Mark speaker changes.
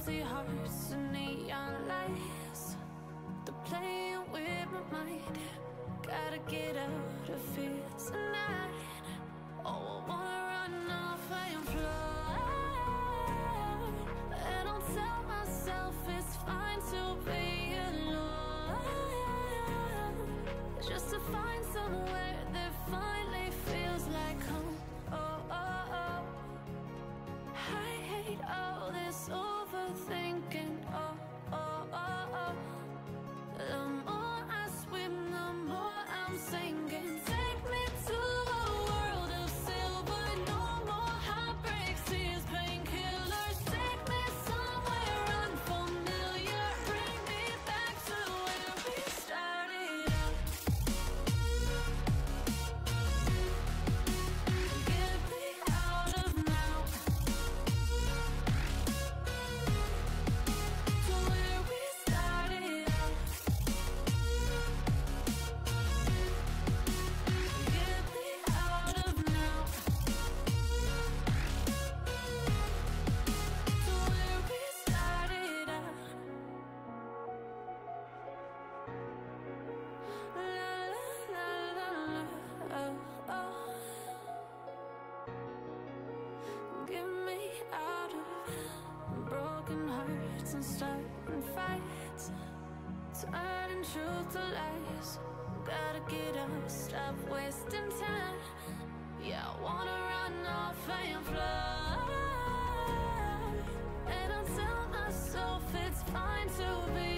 Speaker 1: empty hearts and neon lights. They're playing with my mind. Gotta get out of here tonight. Oh, I wanna run off and fly. And I'll tell myself it's fine to be alone, just to find somewhere that finally feels like home. Oh, oh, oh. I hate all this overthinking. Oh, oh, oh, oh. The more I swim, the more I'm sinking. Take me to a world of silver. No more heartbreaks, tears, painkillers. Take me somewhere unfamiliar. Bring me back to where we started out. Get me out of now, to where we started out. Get me out of now, to where we started out. La la la la la, oh, oh. Get me out of broken hearts and starting fights, turning truth to lies. Gotta get up, stop wasting time. Yeah, I wanna run off and fly. And I'll tell myself it's fine to be